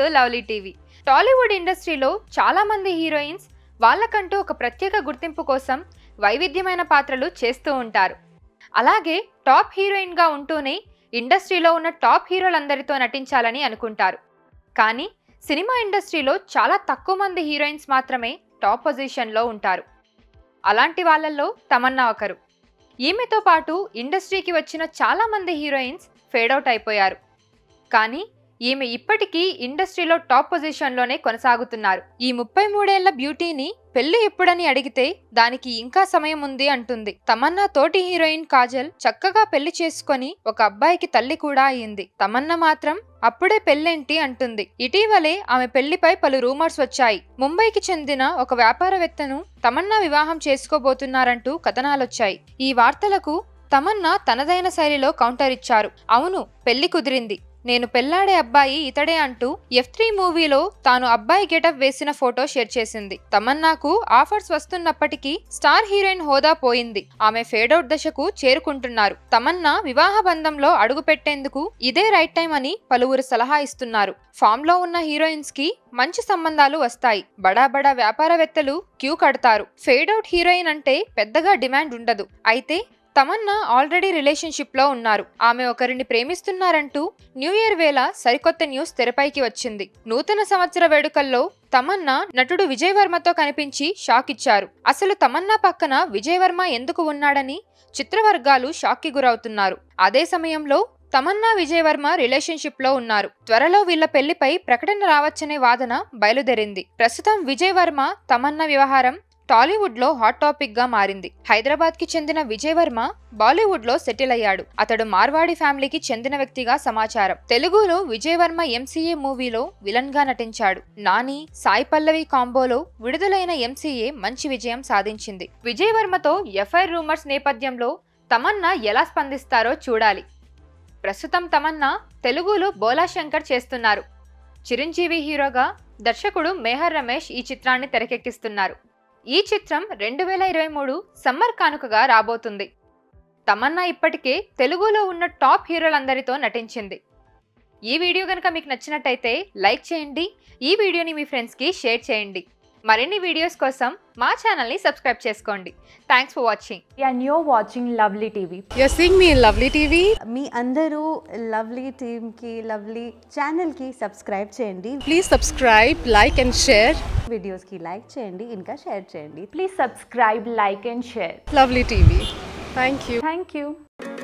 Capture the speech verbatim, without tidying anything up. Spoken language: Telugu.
Lovely TV. టాలీవుడ్ ఇండస్ట్రీలో చాలా మంది హీరోయిన్స్ వాళ్ళకంటూ ఒక ప్రత్యేక గుర్తింపు కోసం వైవిధ్యమైన పాత్రలు చేస్తూ ఉంటారు. అలాగే టాప్ హీరోయిన్గా ఉంటూనే ఇండస్ట్రీలో ఉన్న టాప్ హీరోలందరితో నటించాలని అనుకుంటారు. కానీ సినిమా ఇండస్ట్రీలో చాలా తక్కువ మంది హీరోయిన్స్ మాత్రమే టాప్ పొజిషన్లో ఉంటారు. అలాంటి వాళ్ళల్లో తమన్నా ఒకరు. ఈమెతో పాటు ఇండస్ట్రీకి వచ్చిన చాలా మంది హీరోయిన్స్ ఫేడౌట్ అయిపోయారు. కానీ ఈమె ఇప్పటికీ ఇండస్ట్రీలో టాప్ పొజిషన్లోనే కొనసాగుతున్నారు. ఈ ముప్పై మూడేళ్ల బ్యూటీని పెళ్లి ఎప్పుడని అడిగితే దానికి ఇంకా సమయం ఉంది అంటుంది. తమన్నా తోటి హీరోయిన్ కాజల్ చక్కగా పెళ్లి చేసుకొని ఒక అబ్బాయికి తల్లి కూడా అయింది. తమన్నా మాత్రం అప్పుడే పెళ్ళేంటి అంటుంది. ఇటీవలే ఆమె పెళ్లిపై పలు రూమర్స్ వచ్చాయి. ముంబైకి చెందిన ఒక వ్యాపారవేత్తను తమన్నా వివాహం చేసుకోబోతున్నారంటూ కథనాలొచ్చాయి. ఈ వార్తలకు తమన్నా తనదైన శైలిలో కౌంటర్ ఇచ్చారు. అవును, పెళ్లి కుదిరింది, నేను పెళ్లాడే అబ్బాయి ఇతడే అంటూ ఎఫ్ త్రీ మూవీలో తాను అబ్బాయి గెటప్ వేసిన ఫోటో షేర్ చేసింది. తమన్నాకు ఆఫర్స్ వస్తున్నప్పటికీ స్టార్ హీరోయిన్ హోదా పోయింది. ఆమె ఫేడౌట్ దశకు చేరుకుంటున్నారు. తమన్నా వివాహ బంధంలో అడుగు పెట్టేందుకు ఇదే రైట్ టైం అని పలువురు సలహా ఇస్తున్నారు. ఫామ్ లో ఉన్న హీరోయిన్స్ కి మంచి సంబంధాలు వస్తాయి. బడా బడా వ్యాపారవేత్తలు క్యూ కడతారు. ఫేడౌట్ హీరోయిన్ అంటే పెద్దగా డిమాండ్ ఉండదు. అయితే తమన్నా ఆల్రెడీ రిలేషన్షిప్ లో ఉన్నారు. ఆమె ఒకరిని ప్రేమిస్తున్నారంటూ న్యూ ఇయర్ వేళ సరికొత్త న్యూస్ తెరపైకి వచ్చింది. నూతన సంవత్సర వేడుకల్లో తమన్నా నటుడు విజయ్ వర్మతో కనిపించి షాక్ ఇచ్చారు. అసలు తమన్నా పక్కన విజయ్ వర్మ ఎందుకు ఉన్నాడని చిత్రవర్గాలు షాక్ కి గురవుతున్నారు. అదే సమయంలో తమన్నా విజయ్ వర్మ రిలేషన్షిప్ లో ఉన్నారు. త్వరలో వీళ్ల పెళ్లిపై ప్రకటన రావచ్చనే వాదన బయలుదేరింది. ప్రస్తుతం విజయ్ వర్మ తమన్నా వ్యవహారం టాలీవుడ్ లో హాట్ టాపిక్ గా మారింది. హైదరాబాద్ కి చెందిన విజయ్ వర్మ బాలీవుడ్ లో సెటిల్ అయ్యాడు. అతడు మార్వాడి ఫ్యామిలీకి చెందిన వ్యక్తిగా సమాచారం. తెలుగులో విజయ్ వర్మ ఎంసీఏ మూవీలో విలన్ గా నటించాడు. నాని, సాయి పల్లవి కాంబోలో విడుదలైన ఎంసీఏ మంచి విజయం సాధించింది. విజయ్ వర్మతో ఎఫ్ఐఆర్ రూమర్స్ నేపథ్యంలో తమన్నా ఎలా స్పందిస్తారో చూడాలి. ప్రస్తుతం తమన్నా తెలుగులో బోలా శంకర్ చేస్తున్నారు. చిరంజీవి హీరోగా దర్శకుడు మేహర్ రమేష్ ఈ చిత్రాన్ని తెరకెక్కిస్తున్నారు. ఈ చిత్రం రెండు వేల ఇరవై మూడు సమ్మర్ కానుకగా రాబోతుంది. తమన్నా ఇప్పటికే తెలుగులో ఉన్న టాప్ హీరోలందరితో నటించింది. ఈ వీడియో కనుక మీకు నచ్చినట్టయితే లైక్ చేయండి. ఈ వీడియోని మీ ఫ్రెండ్స్కి షేర్ చేయండి. మరిన్ని వీడియోస్ కోసం మా ఛానల్ని సబ్స్క్రైబ్ చేసుకోండి. Thanks for watching. And you're watching Lovely T V. You're seeing me in Lovely T V. మీ అందరూ లవ్లీ టీమ్కి లవ్లీ ఛానల్కి సబ్స్క్రైబ్ చేయండి. Please subscribe, like and share. వీడియోస్కి లైక్ చేయండి, ఇంకా షేర్ చేయండి. Please subscribe, like and share. Lovely T V. Thank you. Thank you.